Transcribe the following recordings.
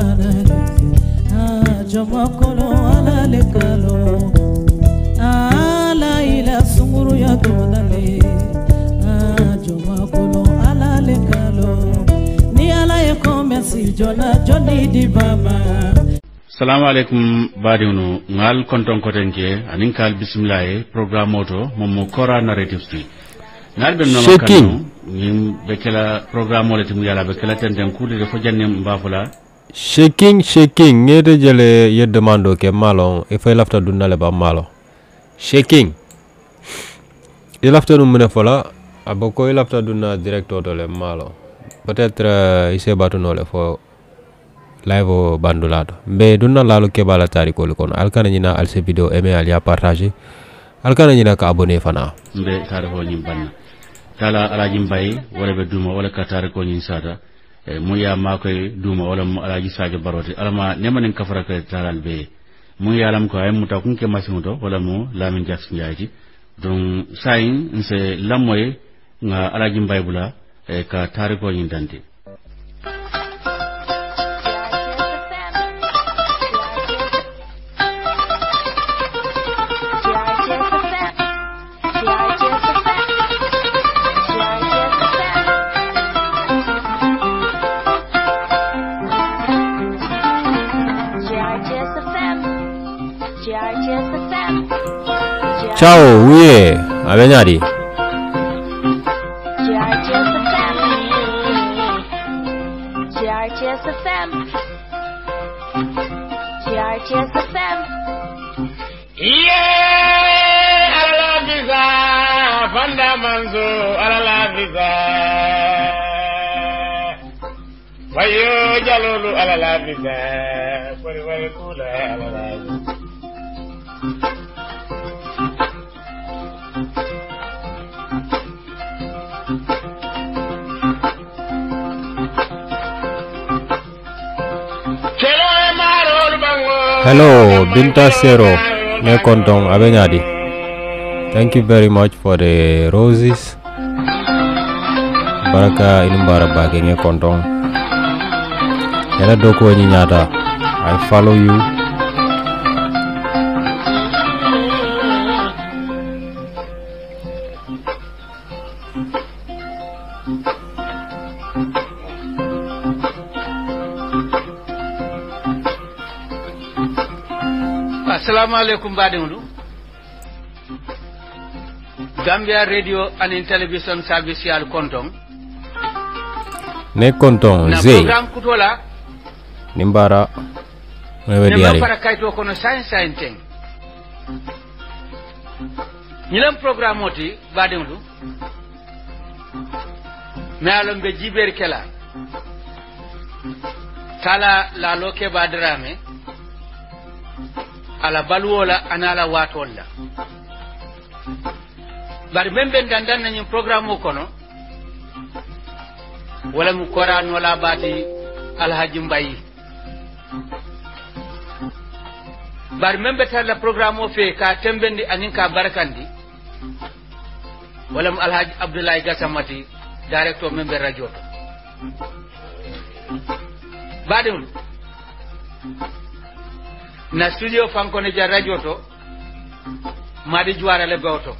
banale jama kolo ala le kalo ala ila sunguru ya donale jama kolo ala le kalo ni ala e komesi jona joni di baba. Assalamu alaikum badiunu ngal konton kotenke anin kal bismillah programme auto momo kora narrative street ngal ben no makano nim bekela programme ole timu yala bekela tenden kude de fo janne mbafula shaking ngede jele yedemando ke malon e fay lafta dunale ba malo shaking il lafta dum mena fola aboko il lafta dunna directeur de le malo peut-être ise batuno le fo live bandulado be dunna lalu ke bala tari ko kono alkana nyina al se video aimer al ya partager alkana nyina ka abonné fana be tare ho nyim banna tala alaji mbay wala be duma wala ka tare ko nyin sada mu ya makoy duma wala mu alaji sadio barote alama nemanen kafara ka taral be mu yalam ko ay muta kunke masimuto wala mu lamin jax nyaati donc sayin nse lamoy nga alaji mbay bula ka tare ko nyin dante. Ciao, oui, abenyadi. Yeah, ala visa, Vanda Manzo, ala visa. Wayo jalolu ala visa, wari kula ala visa. Hello, Binta Sero, ne kontong abenyadi. Thank you very much for the roses. Baraka inumbara bage ne kontong. Yana doko ni nyata. I follow you. Assalamu alaikum badinulu. Gambia Radio and Television Service yal kontong. Ne kontong zey. Program kutola. Nimbara. Mewe diari. Para kaito kono science thing. Nilam program moti badinulu. Me alon be jiber kela. Tala la loke badrame. Ala baluola anala watolla bar membe dandan nañu programme kono wala mu Quran wala bati alhaji mbayi bar membe tala programme fe ka tembendi anin ka barakandi wala mu alhaji Abdoulaye Gassamati directeur membe radio badul na studio fankone ja radio to madi juara le bawto.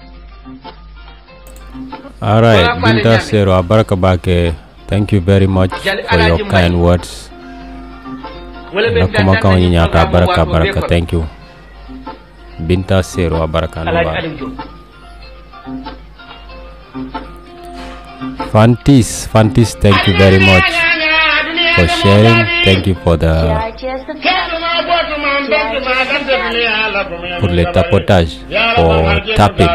All right, Binta Sero abaraka bake. Thank you very much for your kind words. Nakuma kaw nyata baraka. Thank you. Binta Sero abaraka naba. Fantis, thank you very much for sharing. Thank you for the pour le tapotage, pour tapping.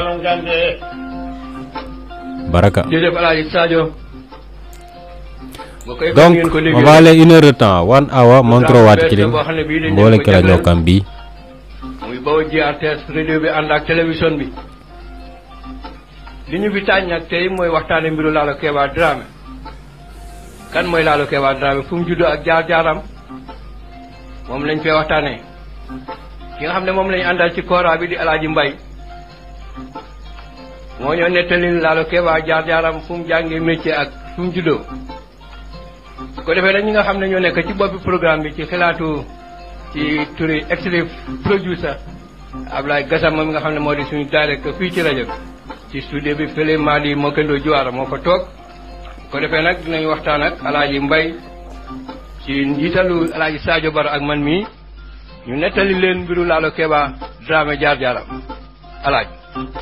Baraka. Donc, on va aller 1 heure de temps, 1 hour, montre wat kilim. Bole kala nyokambi. Muy bawo GRTS radio bi and ak television bi. Liñu bi tañ nak tay moy waxtane mbiru Lalo Keba Dramé. Kan moy Lalo Keba Dramé fu mu juddo ak jaar-jaaram. Mom lañ fay waxtane. Ki nga xamne mom lañ andal ci kora bi di Alaaji Mbay. Mo ñoo netalil Lalo Keba jaar-jaaram fu mu jangé métier ak fu mu juddo. ko defee nag ñi nga xam ne ñoo nekk ci boppi programme bi ci xalaatu ci turi executive producer Ablaye Gassama mi nga xam ne moo di suñu directeur fii ci rajo ci studio bi fële Mali Mokendo Juwaara moo fa toog ko defee nag dinañ waxtaan ak Alaaji Mbay ci njiitalu Alaaji Sadio Baro ak man mii ñu nettali leen mbiru Laalo Keba Dramé jaar-jaaram Alaaji.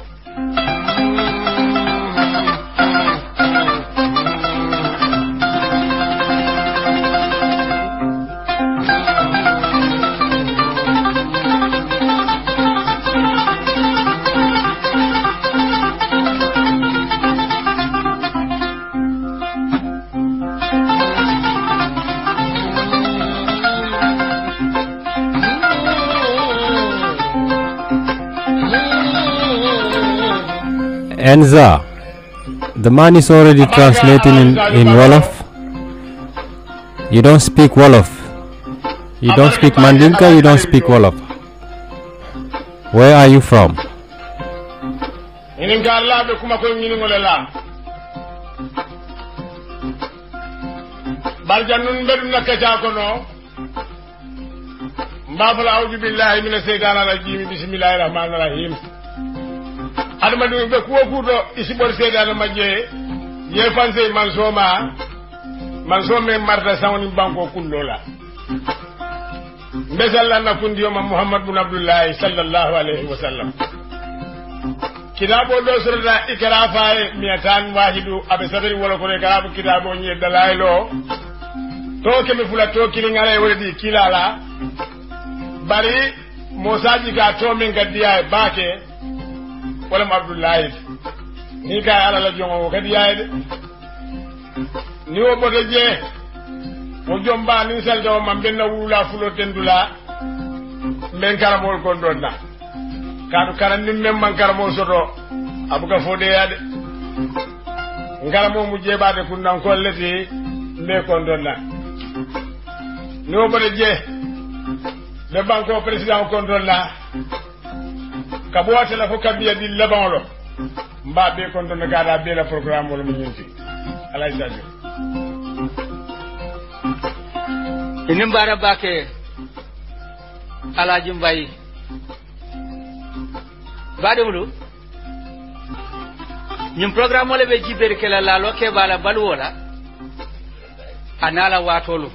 Enza, the man is already translating in Wolof. You don't speak Wolof. You don't speak Mandinka, you don't speak Wolof. Where are you from? Baljanun beduna kacha kono mbafala a'udhu billahi minash shaitanir rajim bismillahir rahmanir rahim adamadu be kuwo kudo isibor sedana majje ye fanse mansome marta sawni banko kullola mbesalla na kundiyo ma Muhammad bin Abdullah sallallahu alaihi wasallam kitabo do surata ikra fae miatan wahidu abe sadri wala ko karabu kitabo nyi dalailo to kemi fula to kili ngale wedi kilala bari mosaji ga to min gadiya baake wala Abdullah ni ka ala la jongo gadiya de ni o bote je o jomba ni sel do man benna wula fulo tendula men karamol kon donna kadu karan nim mem man karamo soto abuka fode yade ngaramo mu jebade kunnan kolleti me kon donna no bote je le banko president kon donna ka boate la ko kabiya di leban lo mba be kon donna gada be la programme wala mu ñinti alay sadio inin bara bake Alaaji Mbay bade mulu ñum programme wala be jibere kala Laalo Keba la balwola anala watolu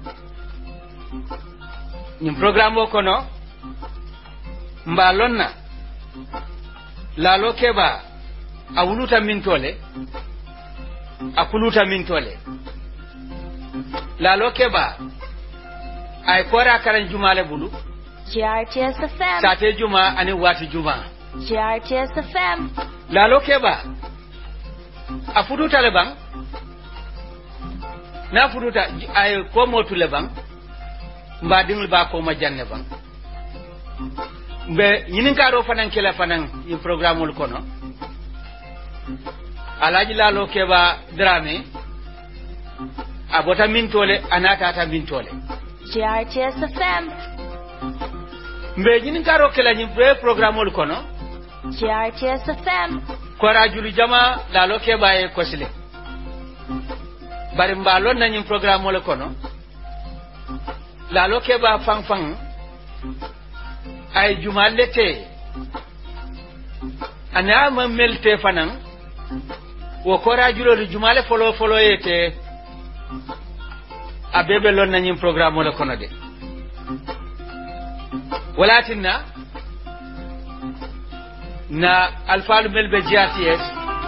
ñum programme o kono mba lonna Laalo Keba awuluta mintole akuluta mintole Laalo Keba ay kora karan jumale bulu GRTS FM sate juma ani wati juma GRTS FM Laalo Keba afuduta le bang na fuduta ay ko motu le bang mba dingul ba ko ma janne bang be yinin ka do fanan kala fanan yi programme ul kono Alaaji Laalo Keba Dramé abota mintole anata ta mintole GRTS FM mbe ñin karo kala ñi programme ol kono GRTS FM kora julu jama Laalo Keba e kosile bari mbalon na ñi programme ol kono Laalo Keba fang fang ay juma lete ana ma melte fanan wo kora julu jumale folo yete abebe lon na ñim programme wala kono de walatinna na alfalu melbe GRTS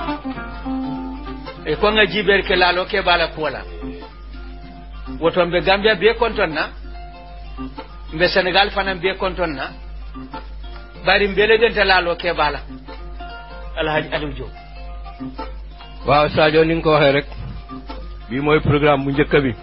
e ko nga jiber ke Laalo Keba la kola woto mbe Gambia be kontonna mbe Senegal fanan be kontonna bari mbele den Laalo Keba la Alhaji Aliou Diop waaw Sadio ni nga ko waxee rek bi mooy programme bu njëkk bi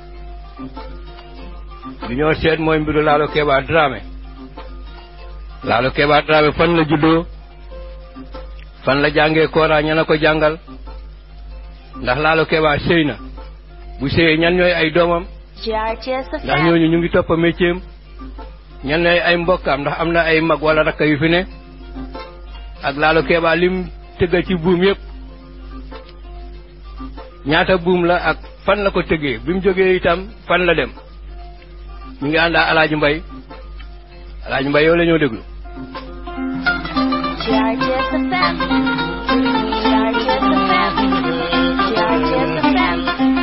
li ñoo seet mooy mbiru Laalo Keba Dramé Laalo Keba Dramé fan la juddoo fan la jàngee Kora ña na ko jàngal ndax Laalo Keba sëy na bu sëyee ñan ñooy ay doomam GRTS ndax FM ñooñu ñu ngi topp métier am ñan ñooy ay mbokkam ndax am na ay mag wala rakk yu fi ne ak Laalo Keba lim tëggal ci buum yëpp ñaata buum la ak fan la ko tëggee bi mu jógee itam fan la dem ñu ngi ànd ak Alaaji Mbay yow la ñoo déglu. GRTS FM. GRTS FM. GRTS FM.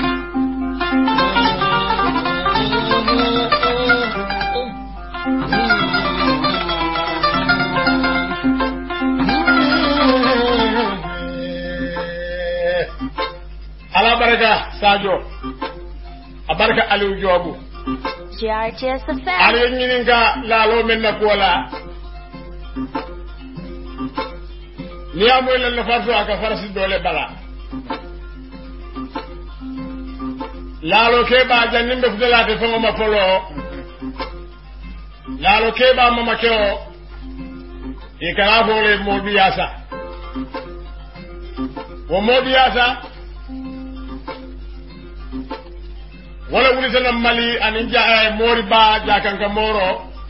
ala baraka Sadio a baraka Aliou Joobu GRTS FM. Aliou ñinin ka laalo men na kuwala ni amoy lan na farso aka farasi dole bala laalo ke ba jannim be fudalate fo ma folo laalo ke ba mama keo e kala fole Modou Yassa wo Modou Yassa wala wulitana Mali anin Mori Ba jakanka Moro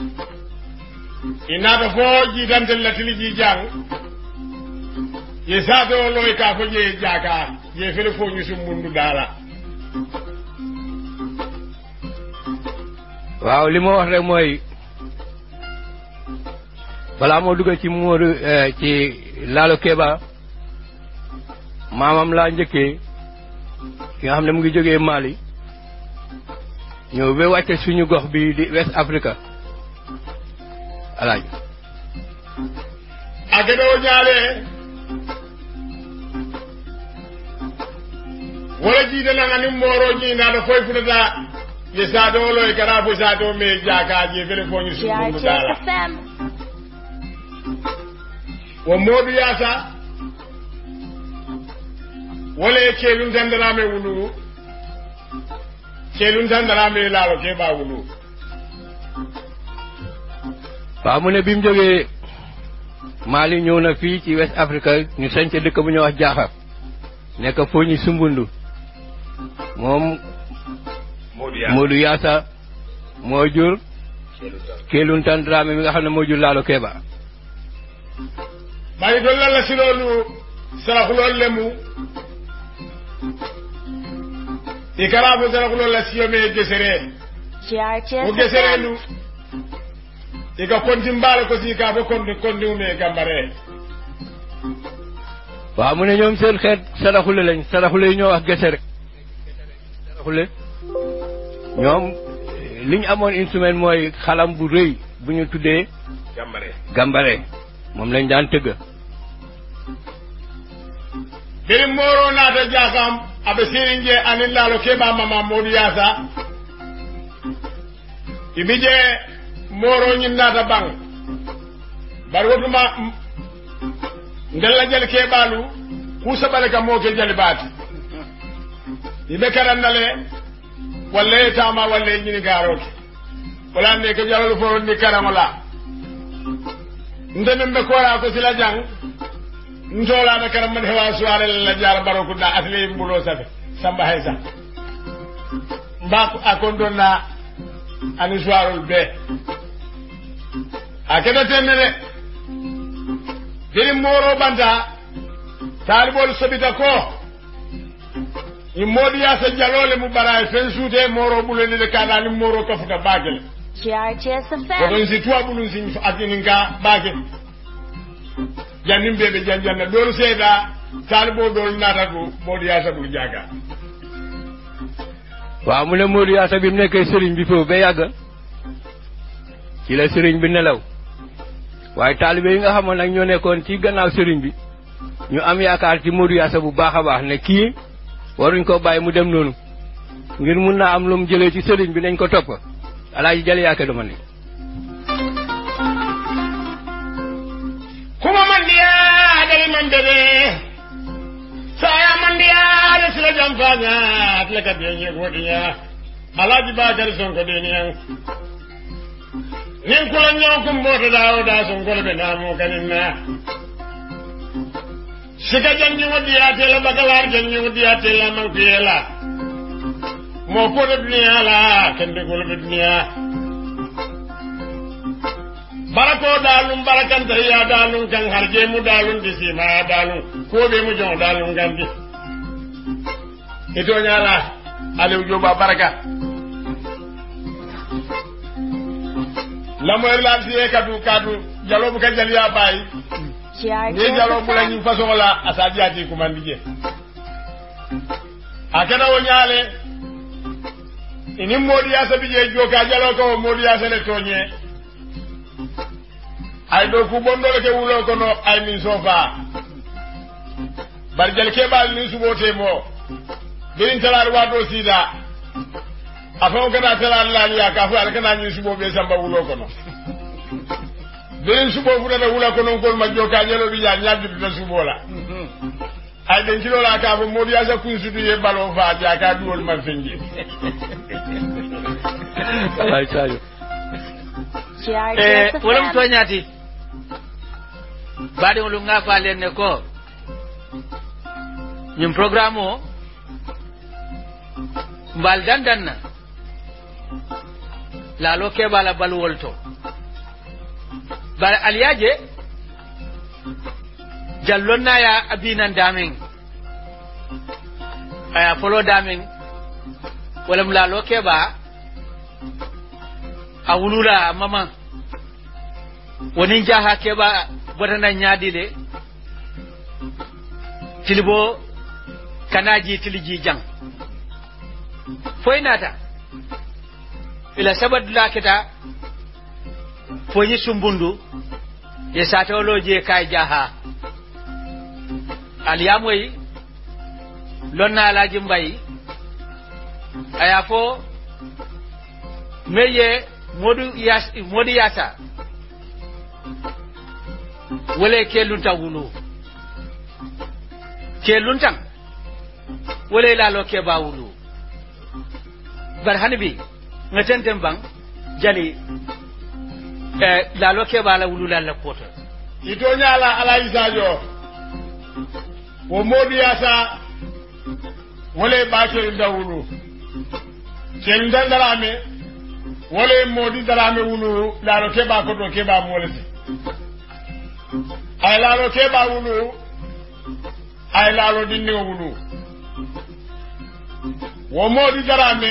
inata fo jitante latili ji jang ye sato loy ka fo je jaka ye fele fo nyusum mundu dala waaw li ma wax rek mooy balaa moo dugal ci Modou ci Lalo Keba maamam laa njëkkee ki nga xam ne mu ngi jógee Mali ñëw ba wàcce suñu gox bi di West Africa Alaaji agedo ñaale wala jiide na ngani Moro ñi na da foy futata ye sato loy kara fo sato me jaka je fele fo nyusum mundu GRTS dala FM. wo Modou Yassa wala kelun tandarame wulu kelun tandarame Lalo Keba wulu waaw mu ne bi mu jógee Mali ñëw na fii ci West Africa ñu sañc dëkk bu ñuy wax Jaaxar nekk foo ñu Sumbundu moom Modou Yassa moo jur Keluntan Dramé mi nga xam ne moo jur Lalo Keba bàyyi doon la si loolu saraxuloolu lemu i karaafo saraxuloolu la siyomee gesere GRTS o gesere FM. lu i ka konti mbaale ko si ka fo konti ume gambare waaw mu ne ñoom seen xeet saraxule lañ saraxule yi ñoo wax gesere saraxule ñoom li ñu amoon instrument mooy xalam bu rëy bu ñu tuddee gambare moom lañ daan tëgg biri Moro naata jaakam aɓe sirinje anin Lalo Keba mama Modou Yassa ibije Moro ñin naata bang bari wotuma ndella jali keɓalu kusaɓale ka moke jali baati iɓe karannale walla e tama walla e ñini garoke wala ne ko jalalu fo ni karamola ndenen ɓe kora ko sila jang ntolana karam man hewa suware la jara baroko da atli mbulo safe samba haysa mbak akondona ani suwarol be akeda tenere diri Moro banta talibol sabita ko Modou Yassa jalole mu bara fen suute Moro buleni de kana ni Moro kafuta bagel GRTS ko FM. don si tuwa bulun sin akininga bagel jannim bebe janjanna dol seeda talibo dol nata du Modou Yassa bu jaga waaw mu ne Modou Yassa bi mu nekkee sëriñ bi foofu ba yàgg ci la sëriñ bi nelaw waaye taalibe yi nga xamoon nag ñoo nekkoon ci gannaaw sëriñ bi ñu am yaakaar ci Modou Yassa bu baax a baax ne kii waruñ ko bàyyi mu dem noonu ngir mun naa am lu mu jëlee ci sëriñ bi nañ ko topp Alaaji Jali Yaake dama ne kuma mandiya dari mandebe saya mandiya da sila jamfanya atlaka biye godinya Alaaji Bakar Sonko deniya nin kula nyokum boto dawo da Sonko be namu kaninna sika janni wodi atela bakalar janni wodi atela man kiyela mo ko de dunya la kende ko de dunya barako dalum barakan ya dalum kan harje mu dalum disi ma dalum ko be mu jon dalum gandi ito nyala Aliou Diop baraka lamoy la ci kadu jalo bu ka jaliya bay ni jalo bu la ñu façon la asadiati ko man dije akana wonyale ini modi asa bije joka jalo ko modi asa le tonye ay do ku bondole ke wulo ko no ay min sofa barjal ke bal ni subote mo birin talar wado sida afon kana talar la ya ka fu alkana ni subo be samba wulo ko no birin subo fu da wulo ko no ko ma joka jalo bi ya nyaddi do subo la ay den kilo la ka fu modi asa kun sudu ye balo fa ja ka duwol man fenji ay sayo wolum toñati baɗi olu nga fa lenne ko ñum programme o mbal dandanna laalo keɓala baluwol to bare aliyaje jallonnaya abinan damen aya folo damen walam laalo keɓa a wulula mama woni jaha keɓa botana ñaadile tilibo kanaji tiliji jang foynata ila sabadula keta foñi sumbundu ye satawoloje kay jaha aliyamoy lonna alaji mbay aya fo meye modu yasa wala kelunta wulu keluntan wala lalo ke ba wulu bar hanbi ngaten bang jali lalo ke ba la wulu la kota ito nyala ala isajo wo modu yasa wala ba ke nda wulu ken dandarame wala modi darame wulu lalo ke ba ko do ke ba molati ay lalo ke ba wulu ay lalo dinni wulu wo modi darame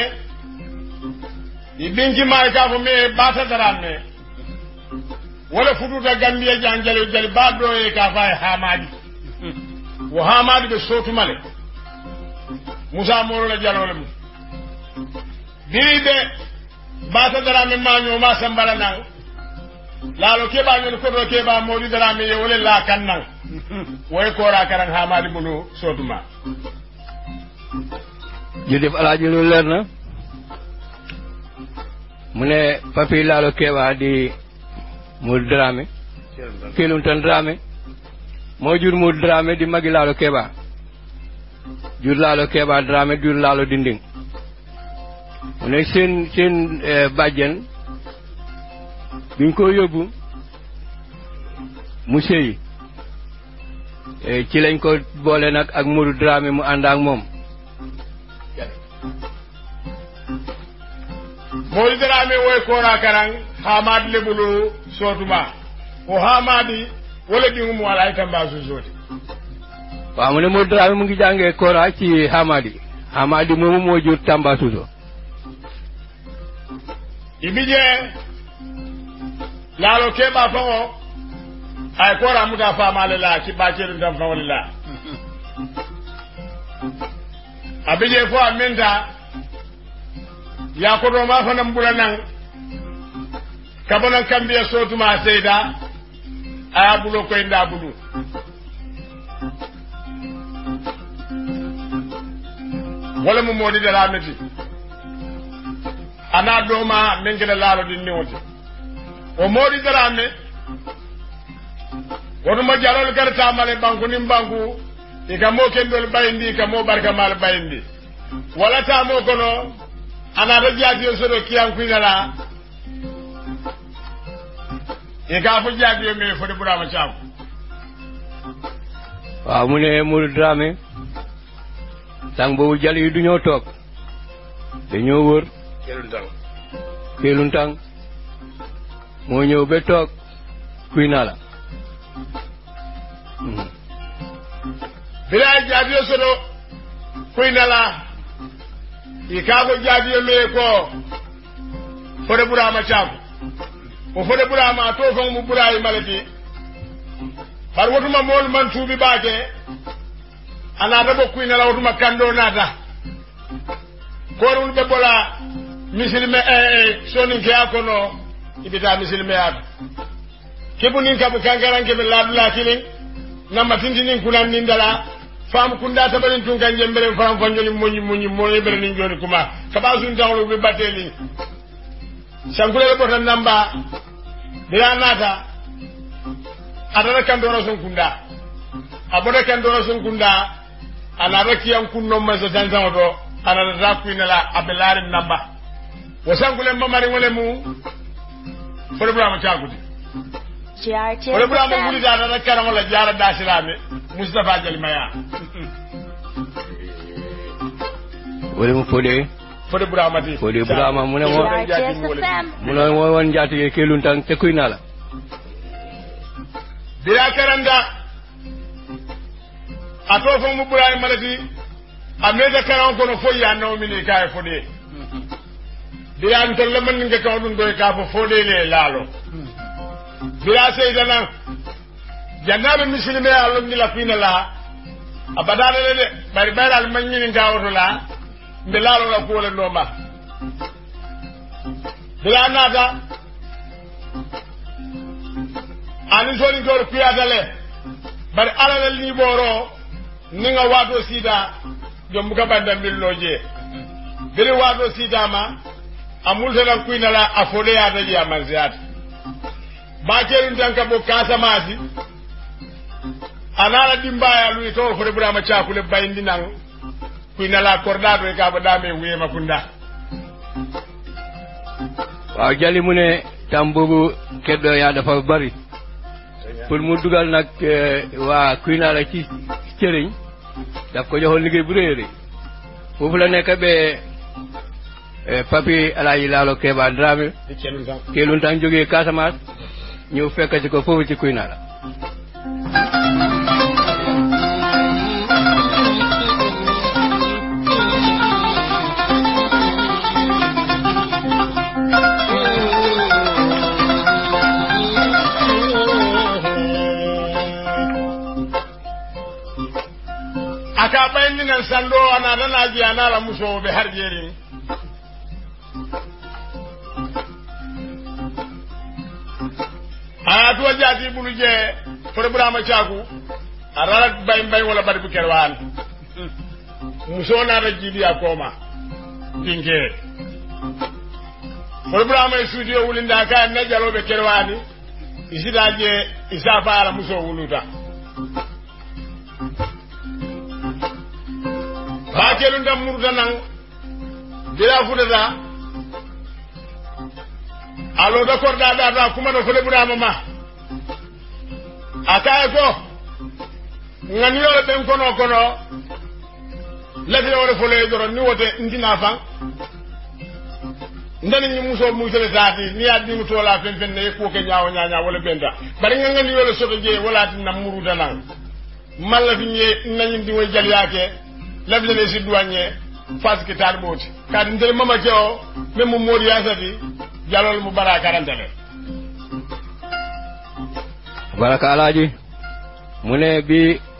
ibinki may ka fo me bata darame wala fudu da gambiya janjale jali ba do e ka fa hamadi wo hamadi be sotu male musa moro la jalole mu dide bata darame ma nyoma sambala nang lalo ke ba ñol ko do ke ba modi dara me wala la kannan way ko ra karan ha mali bulu soduma jidef alaaji lu leer na mu ne papi lalo ke ba di mu drame kelun tan drame mo jur mu drame di magi lalo ke ba jur lalo ke ba drame jur lalo dinding mu ne sen bàjjen biñ ko yóbbu mu sey ci lañ ko boole nag ak Modou Dramé mu ànd ak moom Modou Dramé woy kora karang hamad lebulu sotuma o hamadi wala dingu mu wala itamba su soti waaw mu ne Modou Dramé mu ngi jàngee kora ci hamadi moomu moo jur Tamba Suso ibije lalo ke ba fango ay kora muta famale la ci ba ci ndam fa wala abije fo amenta ya ko do ma fa nam bulanan kabana kambiya sotuma seida aya bulo ko inda bulu wala mo modi dara meti ana do ma mengela lalo di niwote o modi darame wono ma jalol garta male banku nim banku e ka mo kendol bayindi ka mo barka mal bayindi wala ta mo kono ana rajati o sodo kiyan kuinala e ka fu jadi o me fo de burama cham waaw mu ne Modou Dramé tang boobu jal yi du ñoo toog dañoo wër kelun tang moo ñëw ba toog kuy naa la bila jadi o sodo kuinala ikago jaadiyo me ko fode burama caako o fode burama to fon mu burayi malati bar wotuma mol man tuubi baake anata bokkuina la wotuma kando nata korun be bola misilme soni ke akono ibita misilme yak kebunin kabu kangaran ke be labla kilin namma tindinin kunan nindala fam kunda tabarin tun kan jembere fam fanjoni monni moy bere ni joni kuma kabasun tawlo be bateli sankule bo tan namba dira nata adara kan dono son kunda abode kan dono son kunda ana rakiyan kunno ma so tan do ana rakuina la abelare namba wasankule mamari wole mu problème taagudi problème ngudi da karam wala jara dasilame Mustafa Jalimaya wole mu fode buramati fode burama mu ne mo won jaati kelun tan te kuina la dira karanda ato fo mu buray malati ameda karam ko no foya no mini kay fode dira ntel man nga kaw dun doy ka fo fode le lalo dira seydana jannabe muslime Allah ni la fina la abadale de bari bayral man ni ngawoto la mbe lalo la ko le noma dira nada ani soni gor kuyadale bari alala li boro ninga wato sida jom ka banda milloje biri wato sida ma amul tan kuina la afode ya daji amanziat ba kerin tanka bo kasamasi anala dimbaya lui to fo Ibrahima Chakule bayndi nang kuina la kordado e ka ba dame wiye makunda waaw jali mu ne tambobu keddo ya dafa bari pour mu dugal nak wa kuina la ci cëriñ daf ko joxol liggéey bu réere fofu la nekk be papi Alaji Lalo Keba Dramé kelun tan jógee Casamance ñëw fekk ci ko fofu ci kuina la aka bayni nan sando ana dana ji ana la muso be harjeri atu wajati buluje for Ibrahima Chaku ararak bay wala bari bu kerwan muso na rajidi akoma dinge for Ibrahima studio wulinda ka na jalo be kerwani isidaje isafa ala muso wuluta bakelun da murdanan dira fudada alo da korda da kuma da fule Ibrahima ma akay ko ngani yo ben kono la bi wala fule doro ni wote ndina fan ndani ni muso mu jele taati ni addi mu tola fen ne ko ke nyaaw nyaanya wala benda bari ngani yo soto je wala tin na murudanan malla fi ñe nañu di way jal yaake labile si douanier fas ki tar boti kad ndel mama keo même modi yasati jalol mu baraka randale baraka alaji mune bi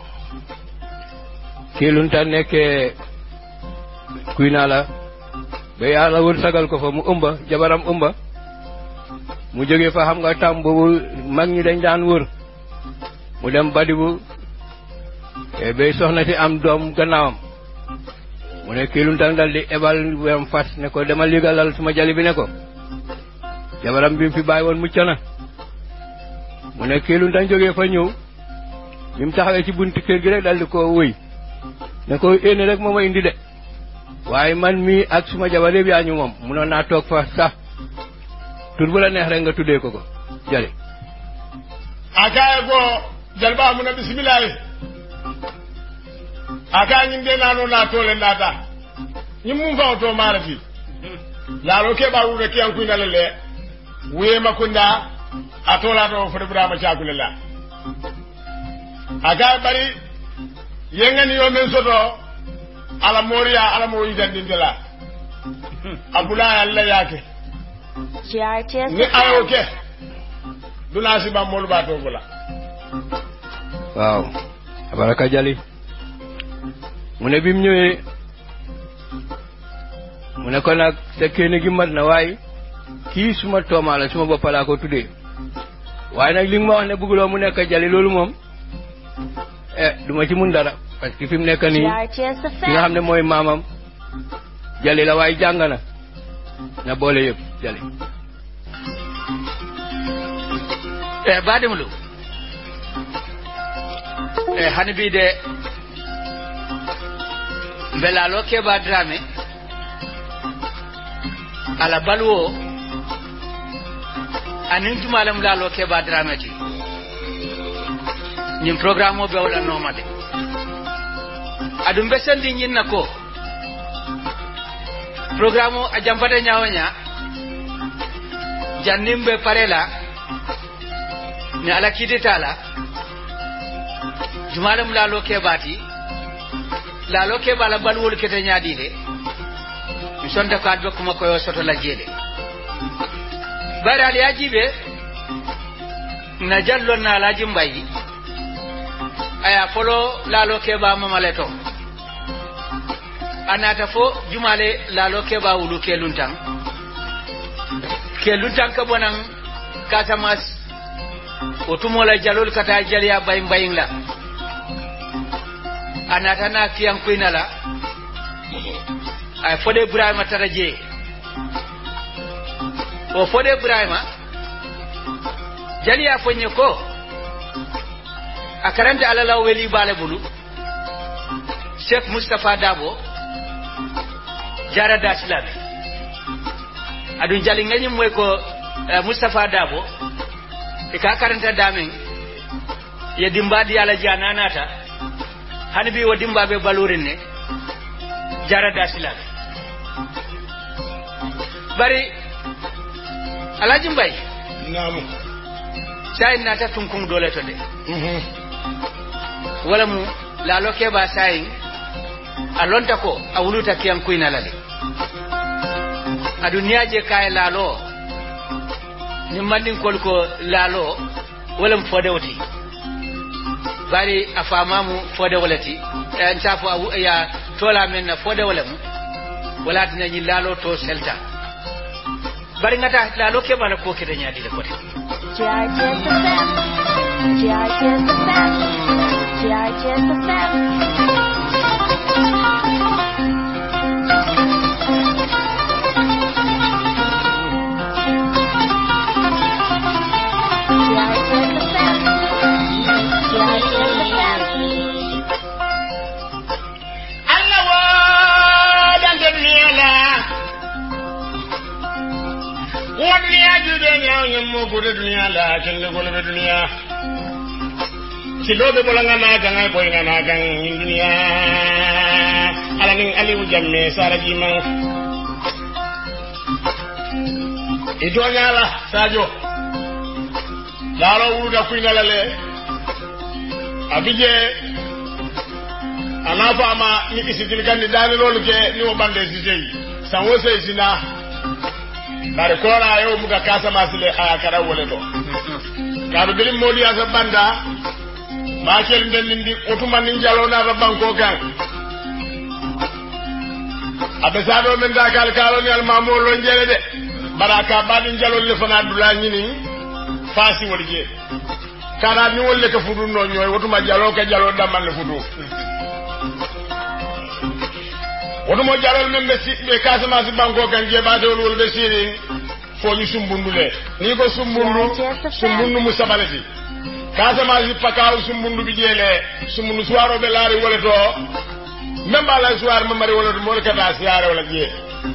kilun tan nekke kuina la be yalla won sagal ko fa mu umba jabaram umba mu joge fa xam nga tam bobu mag ñi dañ daan wër mu dem badibu e be soxna ci am dom gannaawam mu ne kilun tan dal di ebal wem fas ne ko demal ligalal suma jali bi ne ko jabaram bi fi bay won muccana mu ne kilun tan joge fa ñew bim taxawé ci buntu kër gi rek dal di ko wëy ne ko ene rek moma indi de waye man mi ak suma jabar yeb yañu mom muno na tok fa sax tur bu la neex rek nga tuddé ko jali akay go jalba mu na bismillah aka ñinde nano na tole nata ñi mum fa to marafi la lo ke ba wu ke an kuina le wiye makunda atola do fo Ibrahima Chakule la aka bari yengani yo men soto ala moria ala mo yidandindela abula alla yake GRTS ni ayo ke duna si ba mol ba to bula waaw baraka jali mu ne bim ñëwee mu ne ko nag sa kéene gi mat na waaye kii suma tooma la suma bopp laa ko tuddee waaye nag li nga ma wax ne bëgguloo mu nekk jali loolu moom duma ci mun dara parce que fi mu nekk nii GRTS ki nga xam ne mooy maamam jali la waaye jàng na boole yëpp jali badimlu hani bi de belalo ke ba drame ala balwo anin jumalam lalo ke ba drame ti ñim programme o be wala nomade adum be sendi ñin nako programme o ajampata ñawanya jannimbe parela ni ala kiditala jumalam lalo ke bati lalo ke bala balwol kete nyaadi de mi sonta ko adbe kuma ko yo soto la jede bari ali ajibe na jallo na la jimbayi aya folo lalo ke ba mamaleto anata fo jumale lalo ke ba wulu ke luntan ka bonan katamas otumola jalol kata jaliya bayim baying la anata na kiyang kuinala ay fode Ibrahima taraje o fode Ibrahima jaliya fonye ko akaranta alala weli bale bulu Sheikh Mustafa Dabo jara daslami adun jali ngani moy ko Mustafa Dabo ka karanta damin ya dimbadi ala jana nata hanbi wa dimbabe balurin ne jara dasila bari alaji mbay namu sai nata tunkung dole to de wala mu la loke ba sai alonta ko awuluta kiyam kuina lale adunya je kay lalo ni mandin kolko lalo wala mu fode woti bari afamamu fode walati en tafu ya tola men na fode wala mu wala dina ni lalo to selta bari ngata lalo ke bana ko ke danya dile kote dunia jude nyaaw nyam mo ko dunia la ken ko le dunia ci do be bolanga na gangay boy nga na gang in dunia ala ning aliou jamme sara ji ma e do nyala sadio daro wuda kuina la le abije ana fama ni isidil gandi dani lolu ke ni o bande sisei sanwo sei sina bare kora yo muga kasa masile aya kara wole do karu bilim modi asa banda ma kel ndindi otuma nin jalo na ba banko kan abesado men da kal kalo ni al mamul lo njele de baraka badin jalo le fana dula nyini fasi wolje kara ni wolle ka fudu no nyoy otuma jalo ka jalo damal le fudu wodumo jaral men be kasama si banko kan je ba dewul wol be siri fo ñu sumbundule ni ko sumbundu musabalati kasama si pakaw sumbundu bi jele sumbundu suwaro be laari wala to memba la suwar mamari wala mo ka ta siare wala je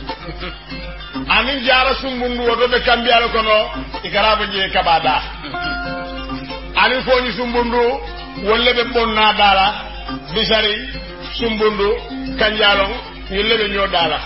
amin jara sumbundu wodo be kambialo kono ikaraba je kabada anin fo ñu sumbundu wolle be bonna dala bisari sumbundu kanjalo ñu lebe ñoo dala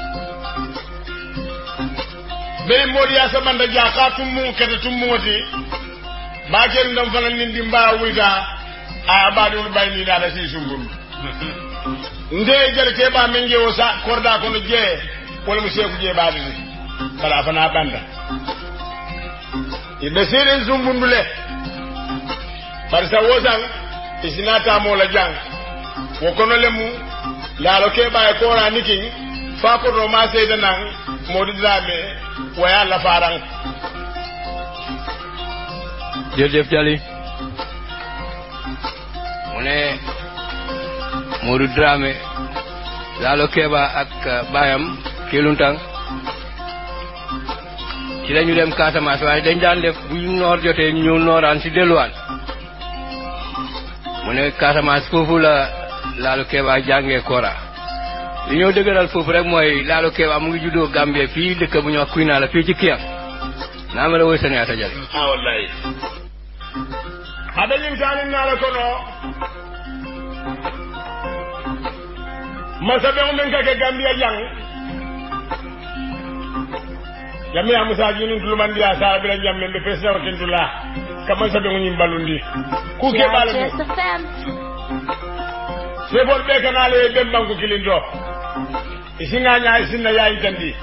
be modi ya sabanda jaqatum mu kete tumoti ba kel ndam fana nindi mba wulga a badul bayni dala si sumbundu nde jere ke ba menge o sa korda ko no je wala museku je baade bara fana banda ibe sirin zumbundule bar sa wosan isinata mola jang wo kono lemu laalo ke baye ko ra niking fa ko do ma seyda nan modi drame waya la farang jërëjëf Jali mu ne Modou Dramé Laalo Keba ak bayam Kiluntang ci lañu dem Casamance waaye dañ daan def bu noor jotee ñu ñëw nooraan ci delluwaat mu ne Casamance foofu la Laalo Keba jàngee Kora li ñëw dëgëral foofu rek mooy Laalo Keba mu ngi juddoo Gambie fii dëkk bu ñuy wax Kuina la fii ci Kiyang naa ma la woy sane ata Jali wallahi ada ñim tani nala kono masa be men ka Gambia jang yami amusa jinu tuluman dia sa bi la jamme be pesa wakintula kama sabe ngim balundi ku ke bala mu se bol be kanale be banku kilindo isinga nya isinna yayi tandi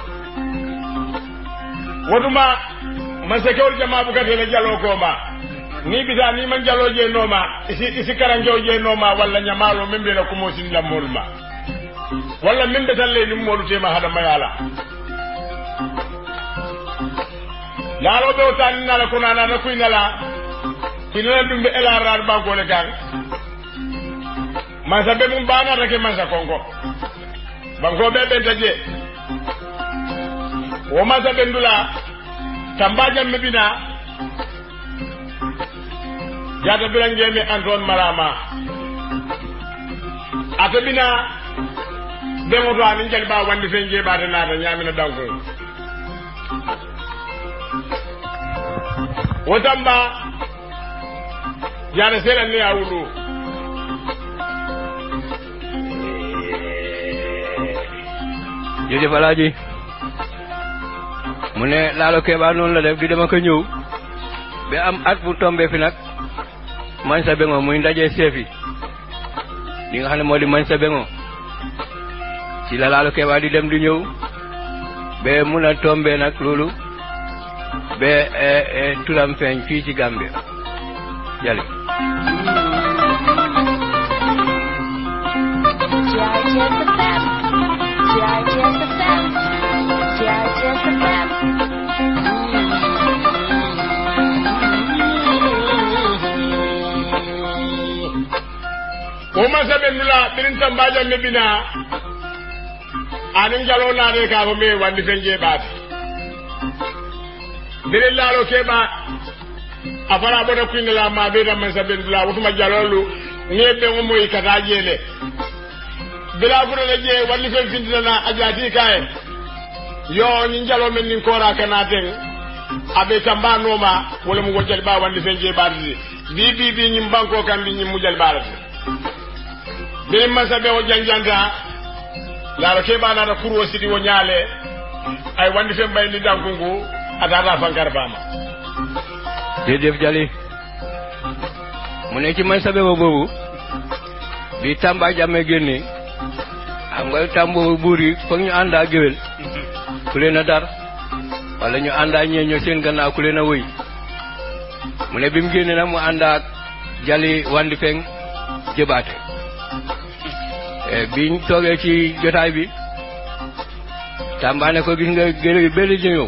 woduma masekewol jama bukate le jalo ko ma ni bisa ni man jalo je noma isi karanjo je noma walla nyamalo membe la ko mosin la molma walla membe talle ni molu tema hada mayala lalo do tan na la kunana na kuinala kinala dumbe elarar ba ko le gang man sabe mum bana rake man sa kongo banko be be taje o ma sabe ndula tambaja mebina jata bilangemi Anton Marama atabina demo to anin jalba wandi fenje bata nata nyamina danko wotamba jana sela ne awulu jëjëf Alaaji mu ne Laalo Keba noonu la def di dama ko ñëw ba am at bu tombé fi nag Mansa Bengo muy ndaje seefi li nga xam ne moo di Mansa Bengo ci la Laalo Keba di dem di ñëw ba mun a tombé nag loolu ba turam feeñ fii ci Gambie Jali Oma sabe nula birin tambaja mebina anin jalo na de ka ko me wandi fenje baat birin Laalo Keba afara bodo kwinela ma be da man sabe nula wutuma jalolu ngebe mo moy kata jele bila ko na je wandi fen findina ajati kae yo ni jalo men ni kora kana ten abe tamba noma wala mu wajal ba wandi fenje baat bi nyim banko kan bi nyim mujal baat bi masabe o janjanda Laalo Keba na kuro sidi wo nyale ay wandi fe mbay ni dangungu atata fankar bama jërëjëf Jali mu ne ci Mansa Bengo boobu bi Tamba Jammeh génne xam nga tambo buuri foog ñu ànd ak géwél ku leen a dar wala ñu ànd ak ñee ñoo seen gannaaw ku leen a wëy mu ne bi mu génne nag mu ànd ak Jali wandi feng jëbaate biñ toogee ci jotaay bi Tamba ne ko gis nga gërë bëri ñëw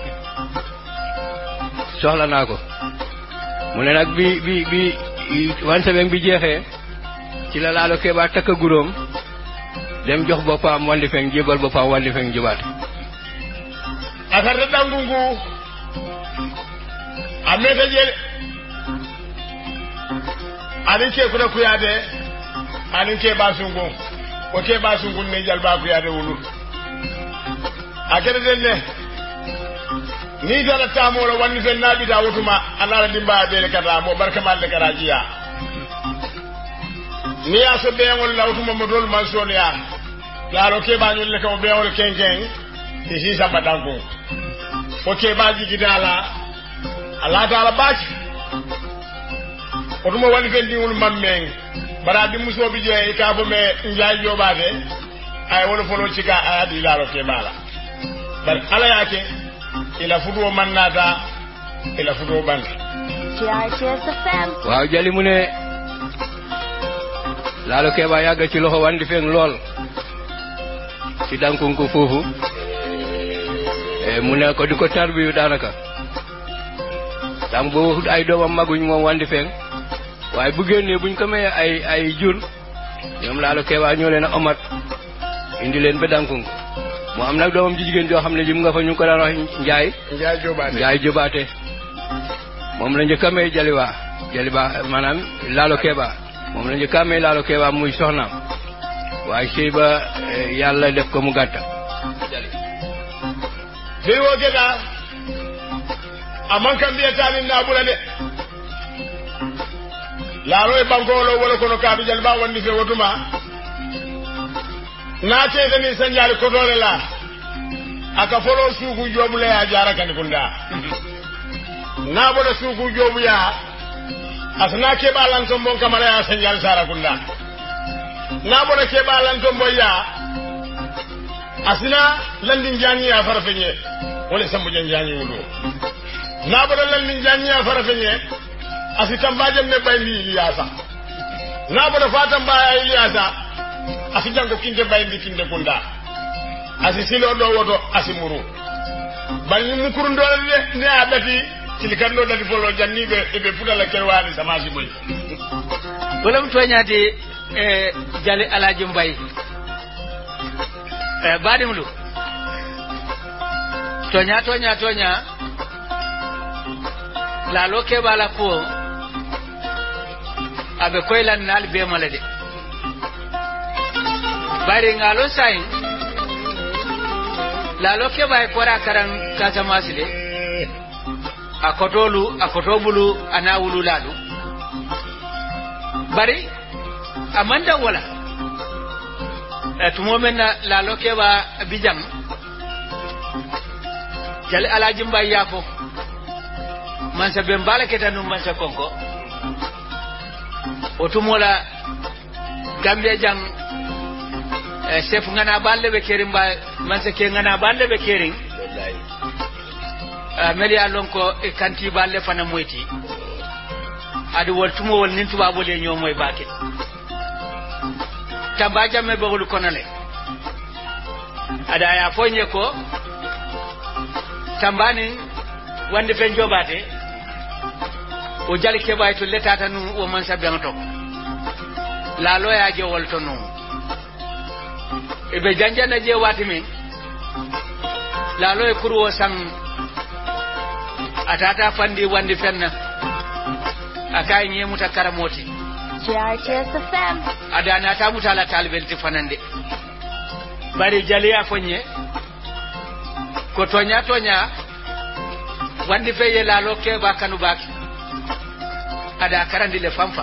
soxla naa ko mu ne nag bi Mansa Bengo bi jeexee ci la Laalo Keba takk guróom dem jox boppam wandi feng jébal boppam wandi feng jëbaate akarte dangungu amete je anin ke kuna kuyade anin ke basungu o ke basungu ne jalba kuyade wulu akere denne ni dala tamo ro wandi fen nabi da wutuma Allah dimba de kata mo barka mal de karajiya ni aso be ngol lawtuma mo dol man sonia Laalo Keba ñul le ko be wol kenken ti si samba danko o Keba jigidala Allah taala bac o duma wali fen dingul mammeng bara di muso bi je ka bo me njaay jobade ay wala folo cika adi lalo ke bala bar ala yake ila fudo mannata ila fudo bande GRTS FM. waaw jali mu ne laalo ke ba yàgg ci loxo wandi feng lool ci dankunku foofu mu ne ko di ko tarbiyu daanaka tam boo ay doomam maguñ moom wandi feng waaye bu génnee buñ ko mayee ay jur ñoom laalo keebaa ñoo leen a omat indi leen ba dankunku mu am nag doomam ji jigéen joo xam ne ji mu nga fa ñu ko daan wax njaay jobaate moom la njëkk a may jaliba maanaam laalo keebaa moom la njëkk a may laalo keebaa muy soxnaam waaye sëy ba yàlla def ko mu gàtta sey wo geta aman kam mbiyatani naabula de laaro e bankolo wala kono kaadu jalba wonni fe wotuma naatedani sanjaari kotole la aka folo suuku joobu le a jara kani kunda naaboɗa suuku joobu ya asna keɓa lanton bon kamara ya sanjaari sara kunda naaboɗa keɓa lanton bon ya asina landin jañiya fara feñe wala sambo jan jañi wulo naaboɗa landin jañiya fara feñe asi tambajem ne bayndi Iliyasa naaboɗa fa tambaya Iliyasa asi jango kinde bayndi kinde kunda asi silo ɗo woto asi muru bani mukuru ndole ne a ɗati silikanɗo ɗati folo janniɓe eɓe fuɗala kerwani samasi boy wolem toñade jale alaji mbay baɗim lu toña laalo keɓala ko aɓe koylan naal be mala de bari ngalo sayin laalo keɓa e kora karan Casamance de a kotobulu ana wulu laɗu bari amanda wala tumomen na laalo keɓa bijang jale alaji mbay yafo mansa be mbala keta num mansa konko o tumola Gambia jang chef ngana balle be kerim ba mansa ke ngana balle be kerim meli alon ko e kanti balle fana moyti adu wol tumo wol nin tuba bole ñomoy baake tamba jamme be wol konale ada ya fonye ko tambani wande fen jobate o jali kebay to letata nu o man sabbe to la loya je wolto no e be janjana je wati min la loy kurwo sang atata fandi wande fenna akay nyemuta karamoti GRTS FM. adana ta mutala talbelti fanande bari jali ya fonye ko tonya wandi feye la loke ba kanu baki ada karandi le famfa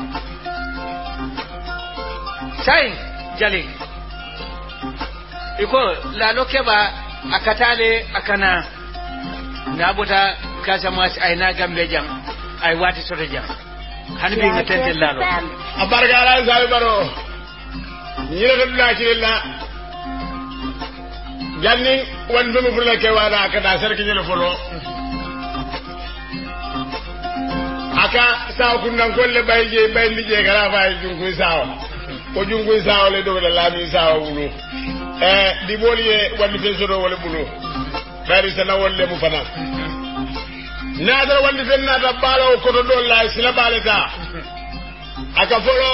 sai jali iko la loke ba akatale akana nabuta Casamance ay na Gambia jang ay wati soto jang hanbi nga tente lalo abarga ala zawi baro ñira ko dula ci la janni wan dum fur la ke wala akata sarki ñelo folo aka saw ku nan ko le bay lije gara fay jungu saw ko jungu saw le do la mi saw wulu di boliye wandi fe soro wala bulu bari sana wolle mu fana nadara wandi fe nata balo ko do la sila baleta aka folo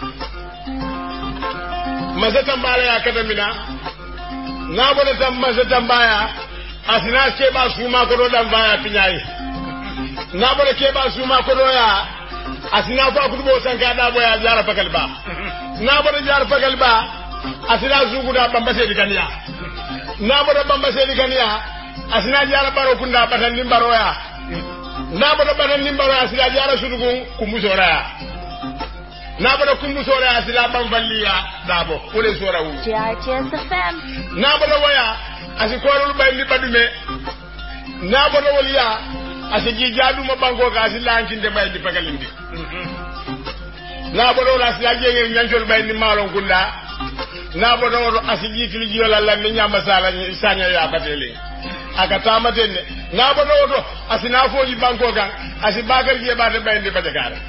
mazata mbala ya kadamina na bodo tam mazata mbaya asina ke ba suma ko do dan baya pinyai na bodo ke ba suma ko do ya asina ko ku bo san ka da boya jara pakal ba na bodo jara pakal ba asina zugu da bamba se dikaniya na bodo bamba se dikaniya asina jara baro kunda batan nimbaro ya na bodo batan nimbaro ya asina jara sudugu kumbusora ya na bodo kumbusora ya asina bamballiya dabo kule sora wu GRTS FM. na bodo waya asikorul bayndi badume na bodo waliya asiji jadu ma bango ka asila ancinde bayndi pagalindi na bodo la asila jenge nyancol bayndi malon kunda na bodo wodo asiji kili jiyola la ni nyamba sala ni sanya ya batele akatama tenne na bodo wodo asina foji banko kan asibakar je bade bayndi bajagara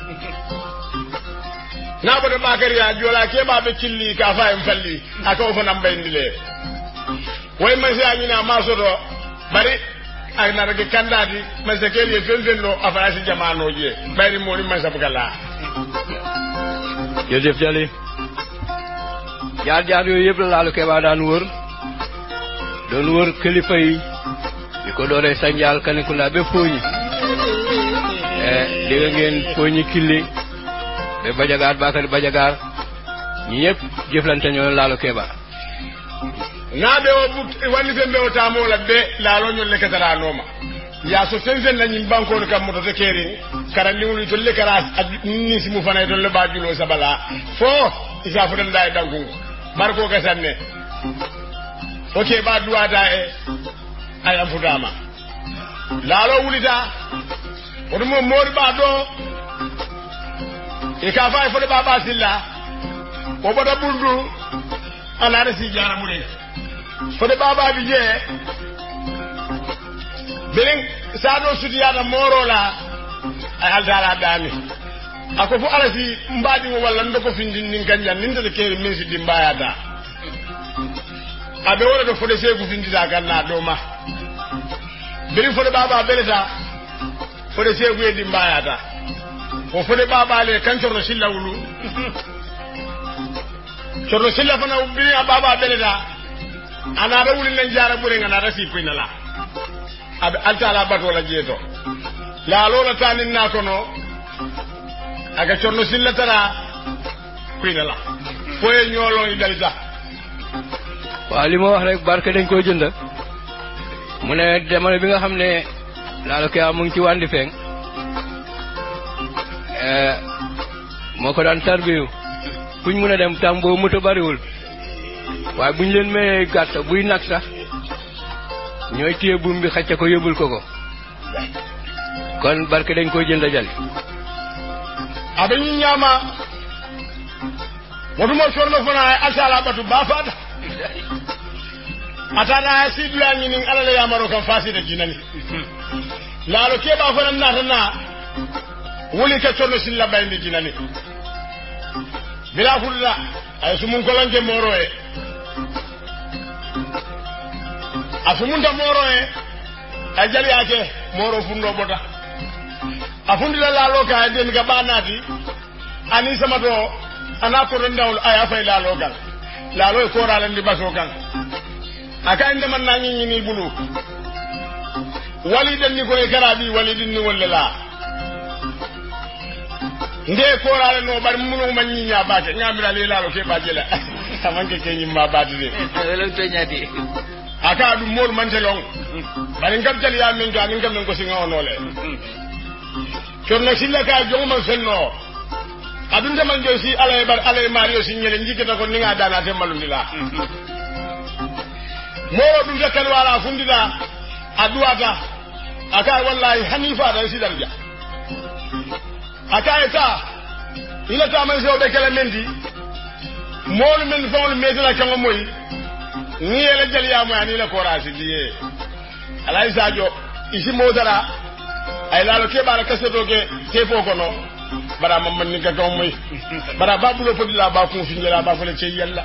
na bodo bakar ya jola ke babe killi ka fa en falli aka fo nam bayndi le way ma sanya na masodo bari ay na rage kandadi ma sekeli fenfenno afarasi jamano je bayri moni ma sabgala jërëjëf Jali jaar yooyu yëpp la Lalo Keba daan wër doon wër kilifa yi di ko dooree Sandial Kanikunda ba Fooñi dégg ngeen Fooñi Killi ba Bajagaar Bakary Bajagaar ñi ñëpp jëflante ñoo Lalo Keba na be o but wani fembe o tamo la be Lalo ñol le katara noma ya so sensen la ñim banko kam moto te keri karali wulu to le kara ni simu fanay to le bajulo sabala fo isa fudan dai dangu marko ka sanne oke ba duwa da ay am fudama Lalo wulita o mo mori ba do e ka fay fo de baba silla o boda bundu ala resi jara mure fo de baba bi je belen sado sudiyata morola ay aldara dami ako fu arasi mbadi mo walla ndoko findin nin ganjan nin de kere min sidi mbayata abe wala do fode segu findida ganna do ma beri fode baba beleta fode segu e di mbayata o fode baba le kancorno silla wulu corno silla fana biri baba beleta ana da wulin nan jara bure ngana rasi kuinala abe altala bato la jeto Lalo la tanin na kono aga corno silla tara kuinala foye ñolo yi dalita waaw li ma wax rek barke dañ koy jënd mu ne jamono bi nga xam ne Lalo Keba mu ngi ci wàndi feeng moo ko daan tarbiyu fuñ mun a dem tam boobu moto bariwul waaye buñ leen mayee gàtt buy nag sax ñooy téye buum bi xacca ko yóbbul ko kon barke dañ koy jënd Jali abe ñi ñama woduma sorno fana asala batu ba fata atana sidu ya ñini alale ya maro kan fasida jinani Lalo Keba fana natana wuli ka sorno silla bayndi jinani bila fulla ay sumun kolanke moroe asumunta moroe ay jali ake moro fundo bota afundila Lalo ka den ga banati ani sama do ana ko rendawul ay afay Lalo gal Lalo ko ralen di baso kan aka inde man na ñi bulu wali den ni ko e karabi wali din ni walla nde ko ralen no bar munu man ñi nya baake ngamira le Lalo Keba jela amanke ke ñi ma baati de wala to ñati aka du mor man telong bari ngam jali ya min ga min ngam ko singa onole corno silla ka jongma fenno adunta man josi alay bar alay mario signele njikita ko ninga dana te malundila moro dum jakal wala fundida aduata aka wallahi hanifa da sidarja aka eta ila ta man so be kala mendi molu men fawol medela kan moy ni ele jali ya mo ani la korasi diye alay sajo isi modara ay Lalo Keba la kasse doge te foko no bara mamman ni ka gaw moy bara babulo podila ba ko fi ngela ba ko le ci yalla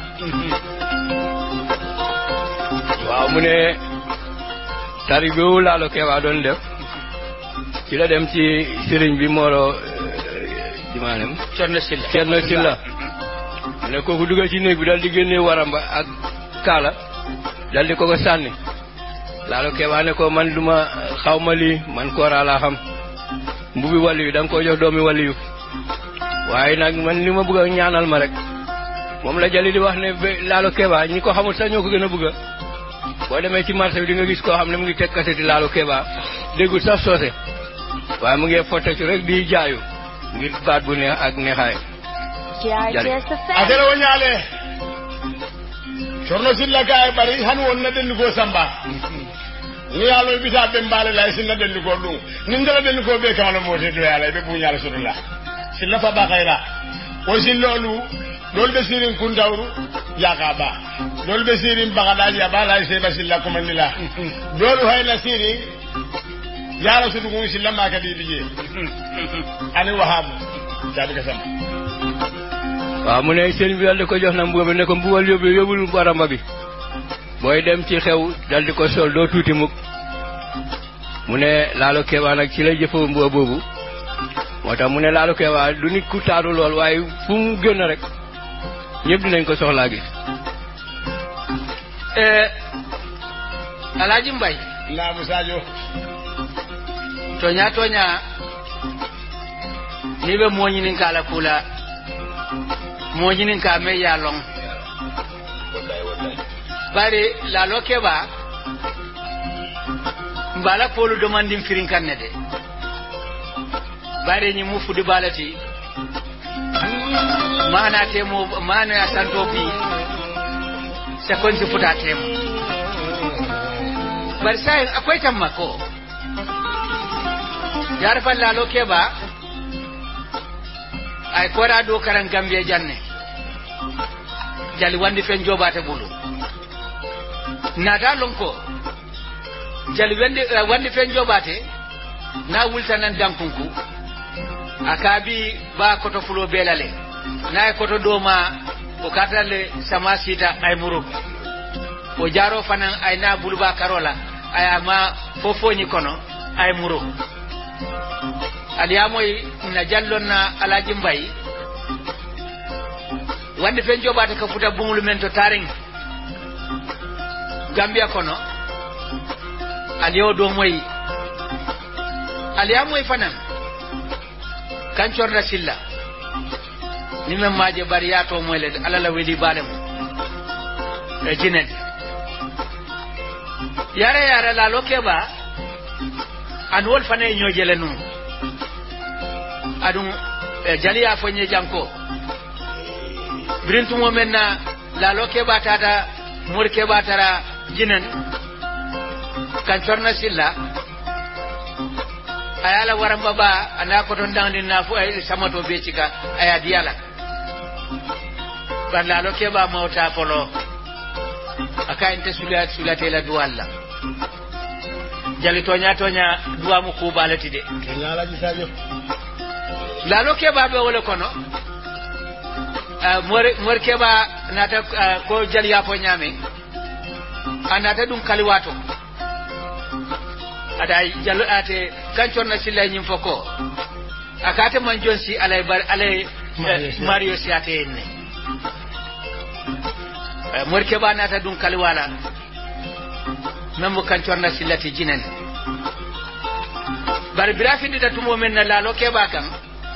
waaw mu ne tari bi Lalo Keba doon def ci la dem ci sëriñ bi Moro dimanem Cerno Silla mu ne kooku dugal ci néeg bi dal di génne waramba ak kaala dal di ko sànni Lalo Keba ne ko man duma xawma li man koora laa xam mbubi waliyu da nga ko jox doomi waliyu waaye nag man li ma bëgg a ñaanal ma rek moom la Jali di wax ne Lalo Keba ñi ko xamul sax ñoo ko gën a bëgg boo demee ci marché bi di nga gis koo xam ne mu ngi teg kaseti Lalo Keba déggul sax soose waaye mu ngi fotte ci rek di jaayu ngir baat bu neex ak neexaay JRTS FM. adere wonyale corno silla kay bari han won na den go samba ni yalo bita be mbale lay sinna den go dum ni ndala den ko be kamala mote do yala be bu nyaala sudula silla fa ba khayra o sin lolu dol be sirin kundawru yakaba dol be sirin bagadaji abala se basilla komandila dol hayla sirin ya rasul ko sillama kadi bije ani wahab jadi kasam wa mu ne seen bi dal ko jox na mbuba ne ko mbuwal yobul baramba bi boy dem ci xew dal di ko sol do tuti muk mu ne laalo kewa nak ci lay jëfo mbuba bobu motax mu ne laalo kewa du nit ku taaru lol waye fu mu gën rek ñepp dinañ ko soxla gi Alaaji Mbay la musajo tonya ni be moñi nin kala kula moñi nin ka me ya long bari la loke ba mbala polu demanding firin kanne de bari ni mu fudi balati mana temo mana santo bi sekonsi futa temo bari sai akwai tamako yar fa la loke ba ay kora do karan Gambia janne jali wandi fen jobate bulu nada lonko jali wandi fen jobate na wultanan dankunku akabi ba koto fulo belale na koto doma o katale sama sita ay muru o jaro fanan ay na bulba karola ay ama fofo ni kono ay muru aliamoy na jallon na Alaaji Mbay wande fen jobate ka futa bungulu mento taring Gambia kono alio do moy aliamoy fanan kancorda silla ni mem maaje bariyato moy le alala wedi balem e jinen yara la lokeba an wol fanay ñojele nu adum jaliya fonye janko brintu mo menna la lokeba tata murke batara jinen kan corna silla ayala waramba ba ana ko don dangdi na fu ay samato be cika aya diala ban la lokeba mawta polo aka inte sulate la duwalla jali tonya duwa mu ku balati de nyala ji sajo la lokeba be wala kono mor keba nata ko jali ya po nyame anata dum kaliwato ada jallo ate kanconna silla nyim foko akate man jonsi alay mario si ate ne mor keba nata dum kaliwala membo kanconna sillati jinen bar birafindi da tumo men na lalo keba kan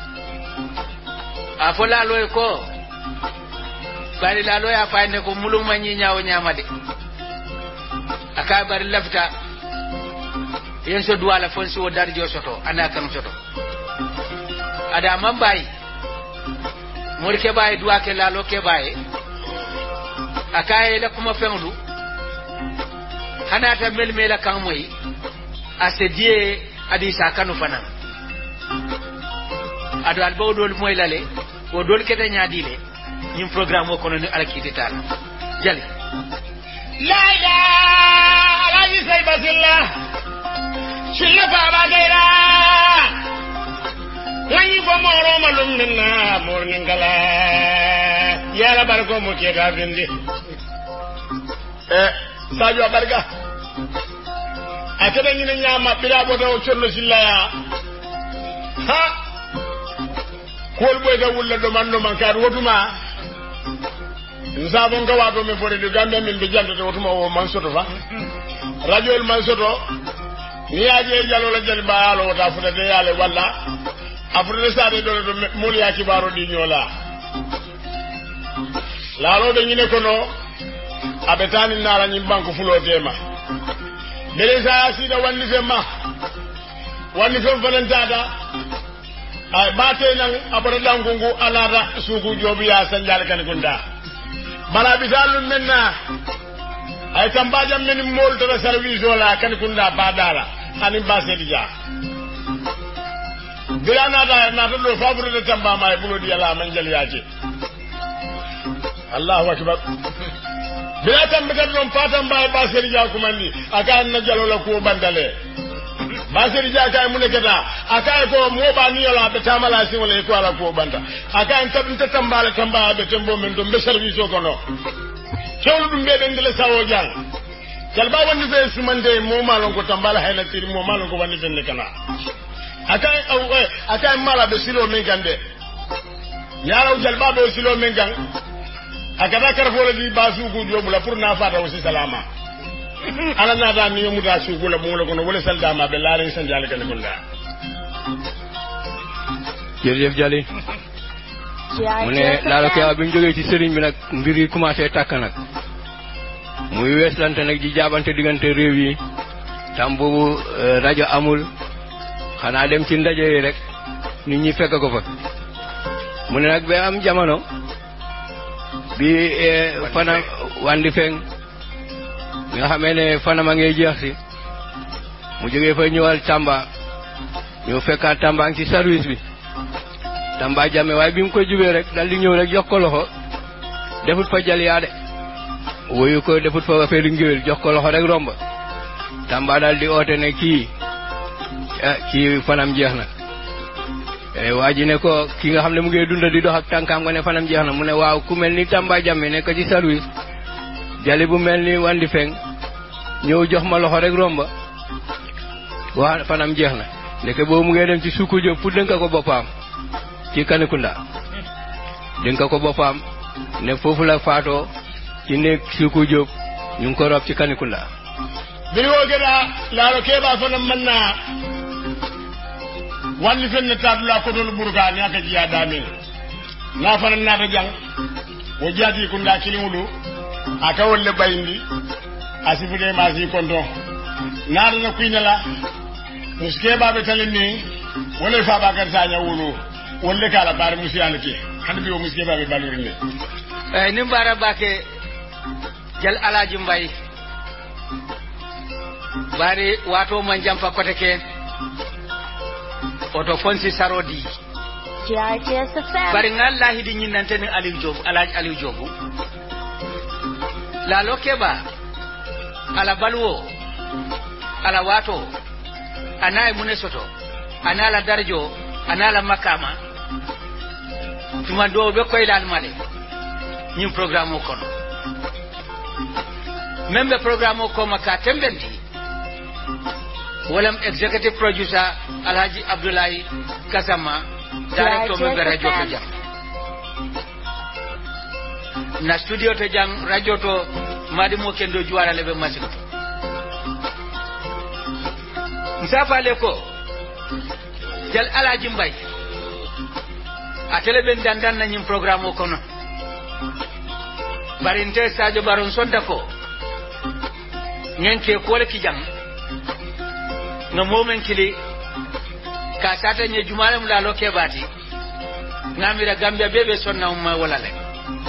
afola loy ko bari lalo ya fayne ko mulum manyi nyaawo nyaamade aka bari lafta yen so duwala fonsi wo darjo soto ana kan soto ada mambay murke bay duwa ke lalo ke bay aka ele kuma fendu hanata melmela kan moy asedie adi sakanu fana ado albawdol moy lale wo dol kete nyaadile ñim programme ko no alakiti tal jali la ilaha Alaaji say basilla shilla baba dera wani bo moro malum ninna morning gala yala barko mo ke ga bindi sajo barga atebe ñina ñama bira bodo chorno silla ya ha kol boy da wulla do man ka wotuma nsabon ga wato me fore de Gambia min be jande wotuma o man soto fa radio el man soto ni aje jalo la jali baalo wota futa de yale walla afurde sade do muli ya kibaro di nyola la lo de ñine kono abetani nara ñi banko fulo tema bele sa sida wanni femma wanni fem falentata ay bate nan abara dangungu alada sugu jobi ya sanjal kan gunda bala bisalun menna ay tambajam men mol to service wala kan gunda badala ani base dija bilana da na to favori de tamba may bulo di yalla man jali yaje Allahu akbar bila tambata don fatan ba ba sai ja kuma ni aka na jalola ko bandale ba sai ja kai mun kata aka ko mo ba ni yola be tamala sin wala ko ala ko banda aka en tabinta tambala be tembo men don be service ko no kewlu dum be den dele sawo jang jalba wonni be sumande mo malon ko tambala hayna tiri mo malon ko wonni den kana aka mala be silo men gande yaraw jalba be silo men gang akada karfo di basu ko jobula pour na fata aussi salama ala na da ni mu da su gula mo la kono wala sal dama be laare san jale kan gunda jërëjëf Jali mu ne laalo ke bi mu jógee ci sëriñ bi nag mbir yi commencé tàkk nag muy weeslante nag di jaabante diggante réew yi tam boobu rajo amul xanaa dem ci ndaje yi rek nit ñi fekk ko fa mu ne nag ba am jamono bi fana wandi feng bi nga xamee ne fana ma ngay jeex si mu jógee fa ñëwal Tamba ñëw fekkaat Tamba ngi ci service bi Tamba jàmme waaye bi mu ko jubee rek dal di ñëw rek jox ko loxo defut fa jaliyaa de woyu ko defut fa affaire ngéwél jox ko loxo rek romb Tamba dal di oote ne kii fanam jeex na waa ji ne ko ki nga xam ne mu ngi dunda di dox ak tànkaam nga ne fanam jeex na mu ne waaw ku mel ni Tamba jàmme nekk ci service jali bu mel ni wandi feng ñëw jox ma loxo rek romb waa fanam jeex na ndeke boobu mu ngi dem ci Suku Jóob pour dénk ko boppam ci Kanikunda dénk ko boppam ne foofu la faatoo ci nekk Suku Jóob ñu ngi ko rob ci Kanikunda biri wo geda laalo keba fana manna wandi fenne tadula ko dol burga ni aka jiya damin na fana na da jang wo jati kunda kilimulu aka wolle bayindi asifude ma si kondo na da na kuinala muske babe talini wala fa ba gar sanya wulu wolle kala bar musiyalake hanbi wo muske babe balurinde ni mbara bake jal Alaaji Mbay bari wato man jampa kote ke oto fonsi sarodi GRTS FM. bari ngalla hidi nyinante ni Aliou Diop Alaaji Aliou Diop la lokeba ala balwo ala wato anay munesoto anala darjo anala makama tuma do be koy dal male ñim programme ko no membe programme ko maka tembendi walam executive producer Alhaji Abdoulaye Kasama director membe radio to jam na studio to jam radio to madi mo kendo juwara lebe masiko Musafa leko jal Alaaji Mbay atele ben dandan na ñim programme ko no barinte Sadio Baron sonta ko ñenke ko le ki jang no momen kili ka sata nye jumalem la loke bati ngamira Gambia bebe sonna umma wala le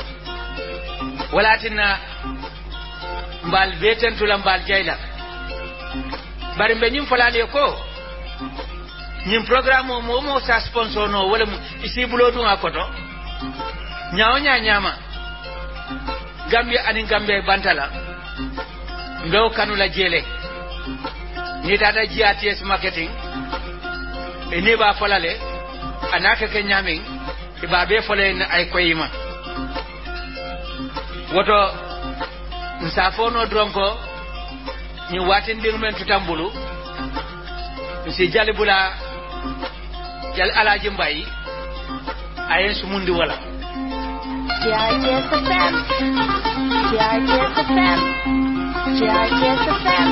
walatina mbal beten tula mbal jayla bari mbe ñim falale ko ñim programme mo sa sponsor no wala isi bulodu ngakoto nyaaw nyama Gambia ani Gambia bantala ndo kanula jele ni tata GRTS marketing ene ba falale anaka ke nyami ba be fale na ay koyima woto nsafono dronko ni watin dirmen tutambulu si jalibula jal Alaaji Mbay ayen sumundi wala GRTS FM. GRTS FM. GRTS FM.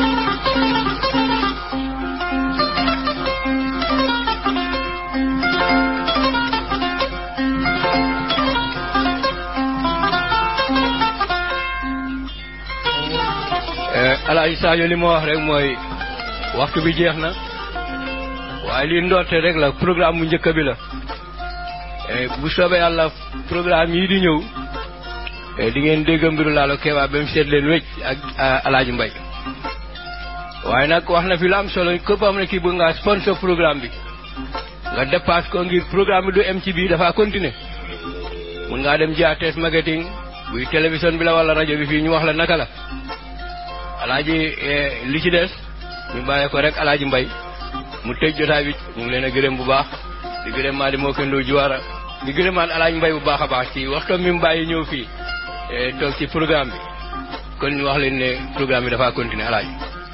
Alaaji Sadio li ma wax rek mooy waxtu bi jeex na waaye li ndorte rek la programme bu njëkk bi la bu soobee yàlla programme yi di ñëw di ngeen dégg mbiru Laalo Keba ba mu seet leen wecc ak Alaaji Mbay waaye nag wax na fi lu am solo képp am na kii bëgg nga sponsor programme bi nga dépasse ko ngir programme bi du em ci bii dafa continuer mun ngaa dem GRTS marketing buy télévision bi la wala rajo bi fii ñu wax la naka la alaaji li ci des ñu bàyyee ko rek alaaji Mbay mu tëj jotaay bi ñu ngi leen a gërëm bu baax di gërëm maa di moo kendoo juwaara di gërëmaat alaaji Mbay bu baax a baax ci waxtoom mi mu bàyyi ñëw fii toog ci programme bi kon ñu wax leen ne programme bi dafa continuer alaaji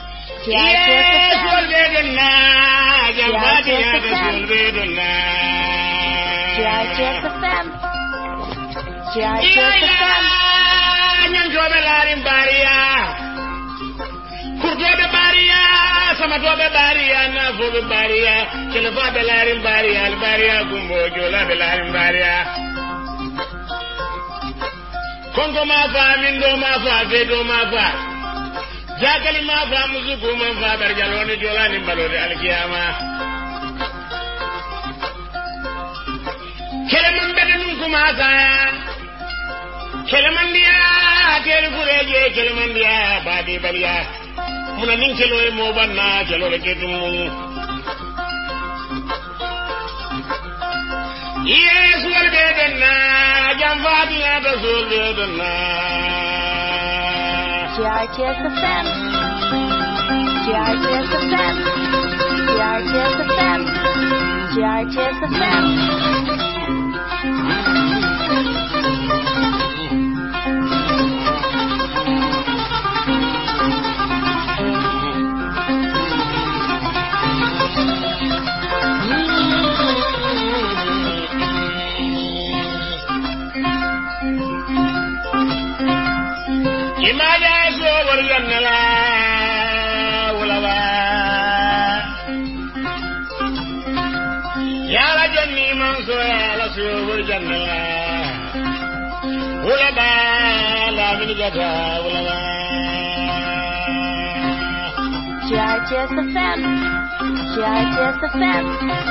ñantoɓe laarim bariya kurtoɓe bariya samatoɓe bariya nafoɓe bariya telefaɓe laarim bariya albariya gumbo jolaɓe laarim bariya konko ma fa min ɗo ma fa feeto ma fa jakali ma fa musuku man fa ɓerjalone jolani mbalode alkiyama kele man ɓeɗe num kumasaya kele man ndiya kele fureje kele man ndiya baadi baliya muna nin kelo e moɓanna kelole ketum mum yeesuwal ɓeɗenna jam faatiyata suul ɓeɗenna GRTS FM. GRTS FM. GRTS FM. GRTS FM. GRTS FM. GRTS FM.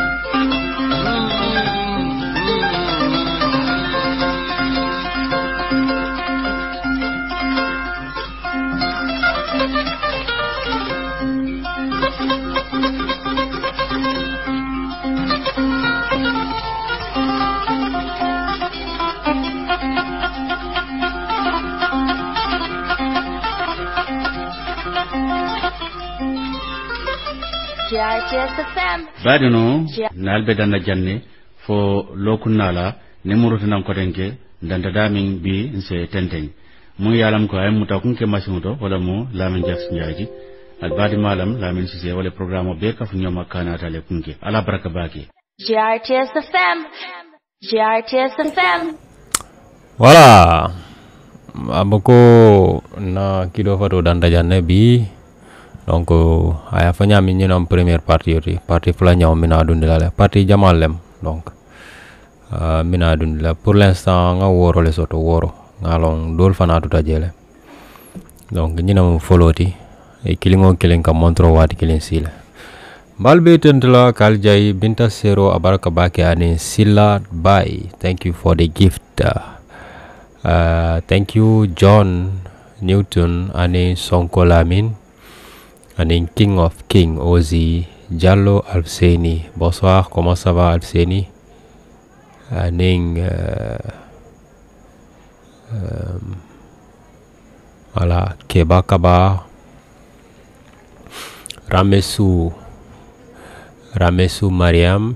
badino nalbe danda janne fo lokunala ne murutunan kodenke danda damin bi nse tenten mu yalam ko ay muta kunke masimuto wala mu lamin jaks njaaji albadi malam lamin sise wala programme be ka fu nyoma kana tale kunke ala baraka baki GRTS FM. GRTS FM. Voilà. Aboko na kido fato danda janne bi donc aya fanya min ñenam première partie yoti partie fula ñaw mina dundila partie jamal lem donc mina dundila pour l'instant nga woro le soto woro ngalong dol fana tuta jele donc ñenam foloti e kilingo kilin ka montro wati kilin sila balbe tentla kaljay binta sero abaraka bake ani silla bye thank you for the gift thank you John Newton ani Sonko Lamin and King of King Ozi Jallo Alfseni. Bonsoir, comment ça va Alfseni? Voilà, Kebakaba Ramesu Mariam.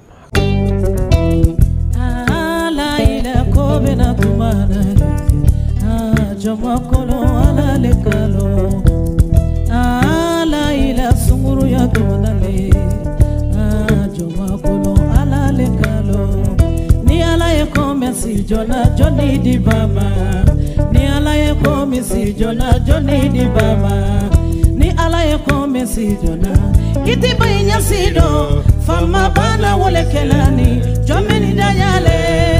Sunguru ya tumdale joma kolo ala le kalo ni ala ye komesi jona joni di baba ni ala ye komesi jona joni di baba ni ala ye komesi jona iti baynya sido fama bana wole kelani jomeni dayale